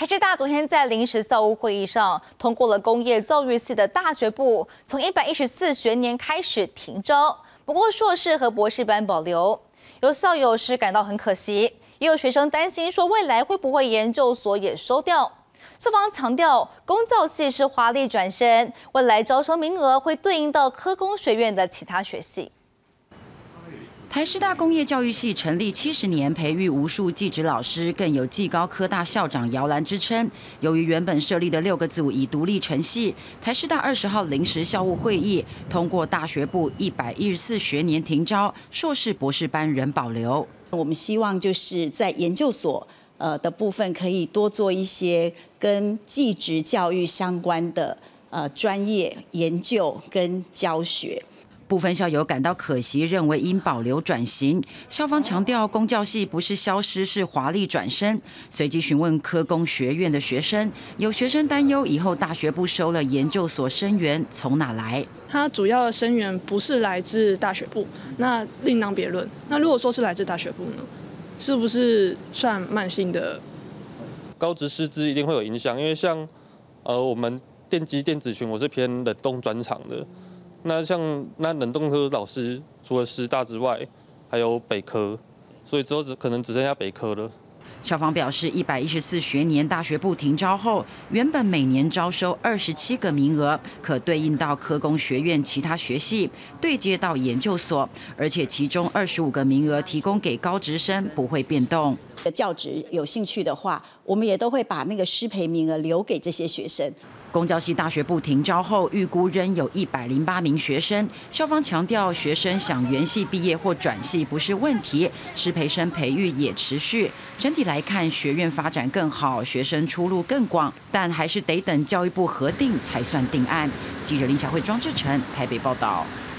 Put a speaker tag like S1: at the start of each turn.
S1: 台师大昨天在临时校务会议上通过了工业教育系的大学部从114学年开始停招，不过硕士和博士班保留。有校友是感到很可惜，也有学生担心说未来会不会研究所也收掉。校方强调，工教系是华丽转身，未来招生名额会对应到科工学院的其他学系。
S2: 台师大工业教育系成立70年，培育无数技职老师，更有技高科大校长摇篮之称。由于原本设立的6个组已独立成系，台师大20号临时校务会议通过大学部114学年停招，硕士、博士班仍保留。
S3: 我们希望就是在研究所的部分，可以多做一些跟技职教育相关的专业研究跟教学。
S2: 部分校友感到可惜，认为应保留转型。校方强调，公教系不是消失，是华丽转身。随即询问科工学院的学生，有学生担忧以后大学部收了研究所生源从哪来？
S4: 它主要的生源不是来自大学部，那另当别论。那如果说是来自大学部呢，是不是算慢性的？
S5: 高职师资一定会有影响，因为像我们电机电子群，我是偏冷冻专长的。那像冷冻科老师，除了师大之外，还有北科，所以之后可能只剩下北科了。
S2: 校方表示，114学年大学部停招后，原本每年招收27个名额，可对应到科工学院其他学系，对接到研究所，而且其中25个名额提供给高职生，不会变动。
S3: 教职有兴趣的话，我们也都会把那个师培名额留给这些学生。
S2: 公教系大学部停招后，预估仍有108名学生。校方强调，学生想原系毕业或转系不是问题，师培生培育也持续。整体来看，学院发展更好，学生出路更广，但还是得等教育部核定才算定案。记者林小慧、庄志成台北报道。